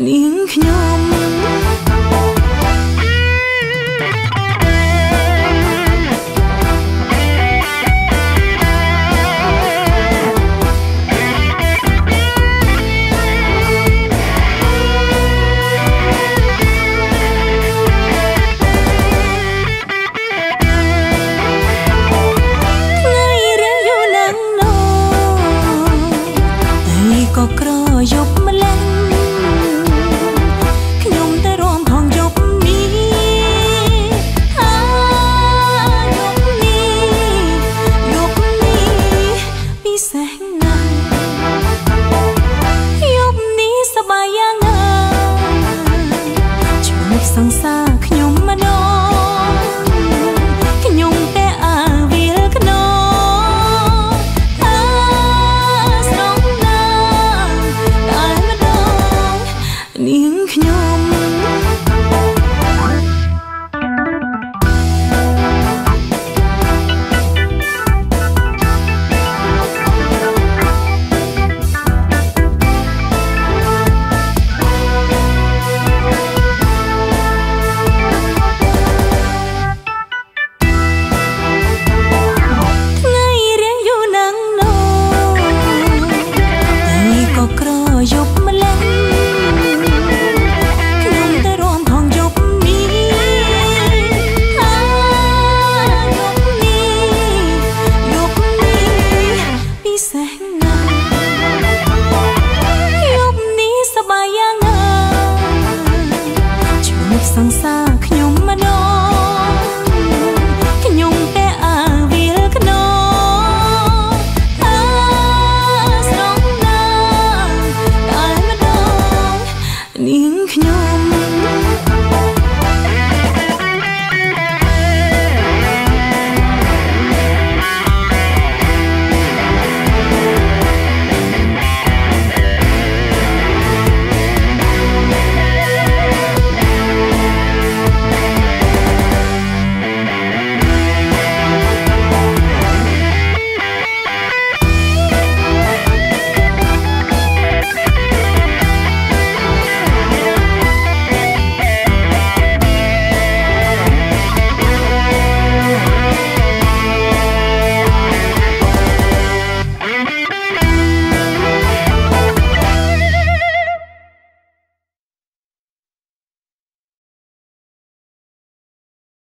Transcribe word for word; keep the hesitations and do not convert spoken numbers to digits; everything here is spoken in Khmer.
នាងខ្ញុំក៏ក្រយប់ម្លេះខ្ញុំតែរំហងយប់នេះអាយប់នេះយប់នេះពិសេសណាស់យប់នេះសប្បាយយ៉ាងណាជួបសង្សារខ្ញុំម្ដងខ្ញុំតែអាវាលខ្នងនាងខ្ញុំថ្ងៃរៀងយូរណាស់ណូតែក៏ក្រយប់ម្លេះសង្សារខ្ញុំម្ដងខ្ញុំតែអាវាលខ្នងអាស្រងណាស់តែម្ដងនាង